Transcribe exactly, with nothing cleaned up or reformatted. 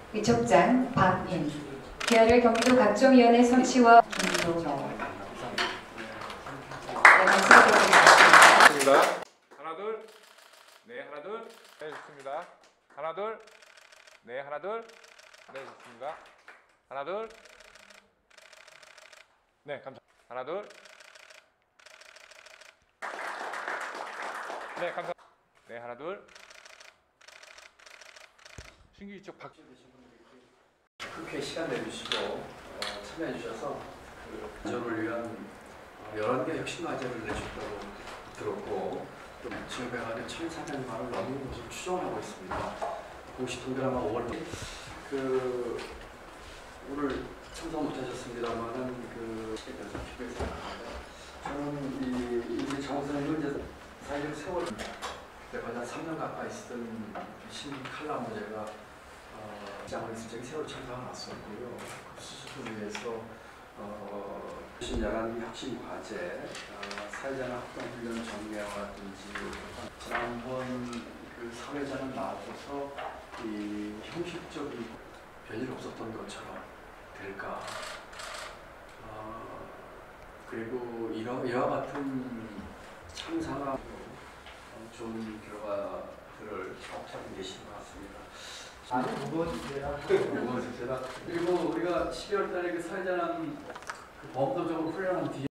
위촉장 박인, 기아를 경기도 각종위원회 성시와 김도경. 네, 박수로 부탁드립니다. 하나 둘, 네 하나 둘, 네 좋습니다. 하나 둘, 네 하나 둘, 네 좋습니다. 하나 둘, 네 감사. 하나 둘, 네 감사. 네 하나 둘. 신규 이쪽 박. 국회 시간 내주시고 어, 참여해 주셔서 그 기조를 위한 어, 열한 개 혁신 과제를 내주셨다고 들었고 또 지역에 천사백만 원을 넘는 것으로 추정하고 있습니다. 공식 통계는 아마 오월 그 오늘 참석 못하셨습니다만은 그 시계에서 기부에 생각합니다. 저는 이 우리 정선을 이제 사회적 세월 그때 거의 한 삼 년 가까이 쓰던 신문 칼럼 문제가 장을 수정이 새로 창조가 났었고요. 그 수습을 위해서 어, 열한 혁신 과제, 어, 사회자나 학당 훈련 정례와든지 지난번 그 사회자는 나와서 이 형식적인 별일 없었던 것처럼 될까? 어, 그리고 이러, 이와 같은 창상하고 어, 좋은 결과들을 차곡차곡 내신 것 같습니다. 아주 무거운 주제라. 무거운 주제라. 그리고 우리가 십이월 달에 그 사회자는 그 범도적으로 훈련한 뒤에